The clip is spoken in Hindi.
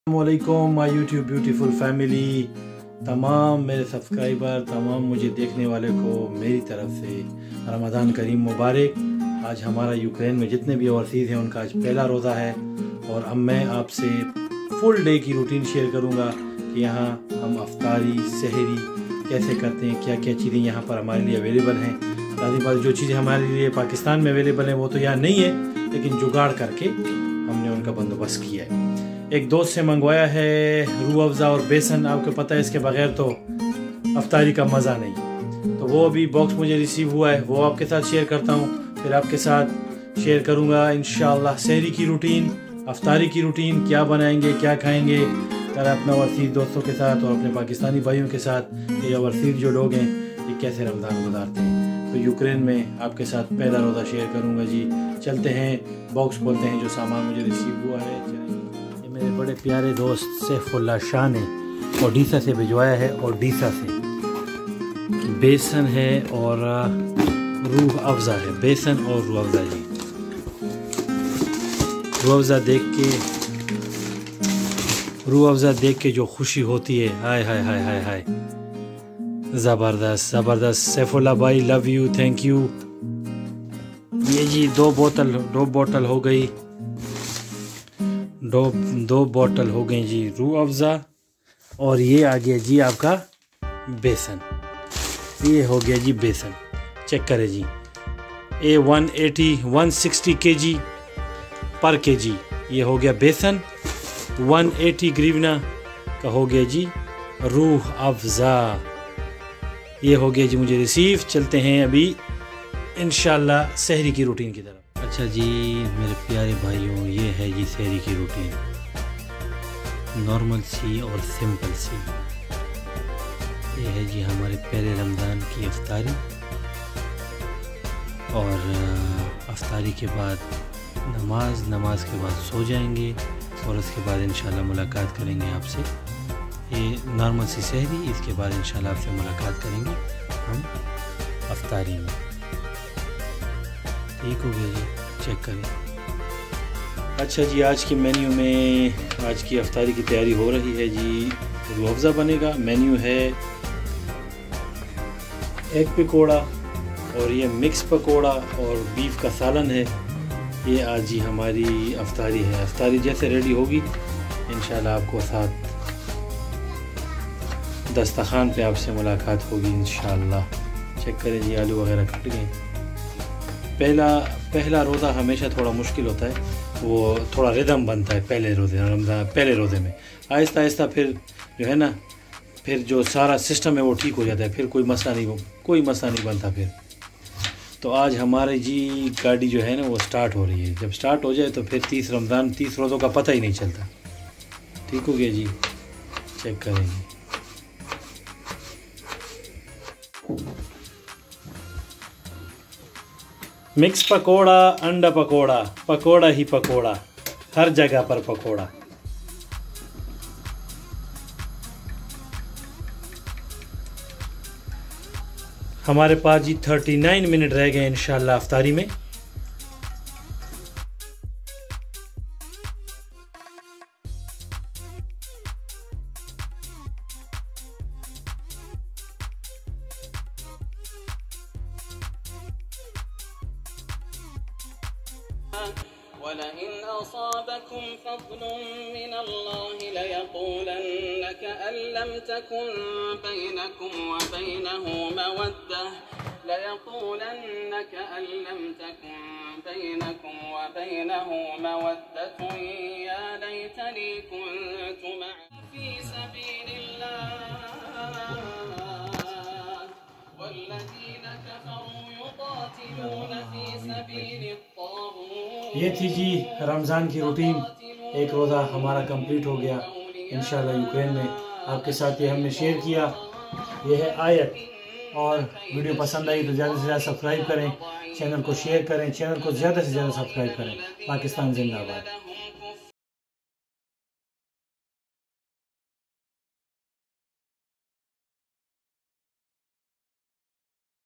अस्सलामुअलैकुम माय यूट्यूब ब्यूटीफुल फैमिली, तमाम मेरे सब्सक्राइबर, तमाम मुझे देखने वाले को मेरी तरफ से रमज़ान करीम मुबारक। आज हमारा यूक्रेन में जितने भी ओवरसीज़ हैं उनका आज पहला रोज़ा है और अब मैं आपसे फुल डे की रूटीन शेयर करूंगा कि यहाँ हम अफ्तारी सहरी कैसे करते हैं, क्या क्या चीज़ें यहाँ पर हमारे लिए अवेलेबल हैं। लाज़िम बात, जो चीज़ें हमारे लिए पाकिस्तान में अवेलेबल हैं वो तो यहाँ नहीं है, लेकिन जुगाड़ करके हमने उनका बंदोबस्त किया है। एक दोस्त से मंगवाया है रूह अफ़ज़ा और बेसन। आपको पता है इसके बगैर तो अफ्तारी का मज़ा नहीं। तो वो अभी बॉक्स मुझे रिसीव हुआ है, वो आपके साथ शेयर करता हूँ। फिर आपके साथ शेयर करूँगा इंशाअल्लाह सहरी की रूटीन, अफ्तारी की रूटीन, क्या बनाएंगे, क्या खाएंगे। अगर अपने ओवरसीज़ दोस्तों के साथ और अपने पाकिस्तानी भाइयों के साथ, ये ओवरसीज़ जो लोग हैं ये कैसे रमज़ान गुजारते हैं। तो यूक्रेन में आपके साथ पहला रोज़ा शेयर करूँगा जी। चलते हैं, बॉक्स खोलते हैं जो सामान मुझे रिसीव हुआ है। मेरे बड़े प्यारे दोस्त सैफुल्लाह शाह ने ओडिशा से भिजवाया है। ओडिशा से बेसन है और रूह अफ़ज़ा है। बेसन और रूह अफ़ज़ा जी, रूह अफ़ज़ा देख के जो खुशी होती है, हाय हाय हाय हाय हाय, ज़बरदस्त ज़बरदस्त। सैफुल्लाह भाई लव यू, थैंक यू। ये जी दो बोतल हो गई, दो बोतल हो गई जी रूह अफ़ज़ा। और ये आ गया जी आपका बेसन, ये हो गया जी बेसन। चेक करें जी, ये 160 kg पर kg ये हो गया बेसन। 180 ग्रीवना का हो गया जी रूह अफ़ज़ा। ये हो गया जी मुझे रिसीव। चलते हैं अभी इंशाल्लाह सहरी की रूटीन की तरफ। अच्छा जी मेरे प्यारे भाइयों, ये है जी सहरी की रूटीन, नॉर्मल सी और सिंपल सी। ये है जी हमारे पहले रमज़ान की अफ्तारी, और अफ्तारी के बाद नमाज के बाद सो जाएंगे और उसके बाद इंशाल्लाह मुलाकात करेंगे आपसे। ये नॉर्मल सी सहरी, इसके बाद इंशाल्लाह आपसे मुलाकात करेंगे हम अफ्तारी में। ठीक हो गया जी, चेक करें। अच्छा जी, आज की मेन्यू में आज की अफ्तारी की तैयारी हो रही है जी। रूह अफ़ज़ा बनेगा, मेन्यू है एग पकौड़ा और ये मिक्स पकौड़ा और बीफ का सालन है। ये आज जी हमारी अफ्तारी है। अफ्तारी जैसे रेडी होगी इंशाल्लाह आपको साथ दस्तरखान पे आपसे मुलाकात होगी इंशाल्लाह। चेक करें जी, आलू वगैरह कट गए। पहला रोज़ा हमेशा थोड़ा मुश्किल होता है, वो थोड़ा रिदम बनता है पहले रोज़े में। आहिस्ता आहिस्ता फिर जो है ना, फिर जो सारा सिस्टम है वो ठीक हो जाता है, फिर कोई मसला नहीं बनता फिर। तो आज हमारी जी गाड़ी जो है ना वो स्टार्ट हो रही है। जब स्टार्ट हो जाए तो फिर 30 रोज़ों का पता ही नहीं चलता। ठीक हो गया जी, चेक करेंगे। मिक्स पकोड़ा, अंडा पकोड़ा, पकोड़ा ही पकोड़ा, हर जगह पर पकोड़ा। हमारे पास जी 39 मिनट रह गए इंशाल्लाह अफ्तारी में। वलइन असाबकुम फज़लुन मिनल्लाहि लयक़ूलन्न कअन लम तकुन बैनकुम व बैनहु मवद्दह या लैतनी कुन्तु मअ फी सबीलिल्लाह वल्लज़ीन कफ़रू युक़ातिलून फी सबीलित ताग़ूत। ये थी जी रमज़ान की रूटीन। एक रोज़ा हमारा कंप्लीट हो गया इंशाल्लाह यूक्रेन में। आपके साथ ये हमने शेयर किया। ये है आयत। और वीडियो पसंद आई तो ज़्यादा से ज़्यादा सब्सक्राइब करें, चैनल को शेयर करें, चैनल को ज़्यादा से ज़्यादा सब्सक्राइब करें। पाकिस्तान जिंदाबाद।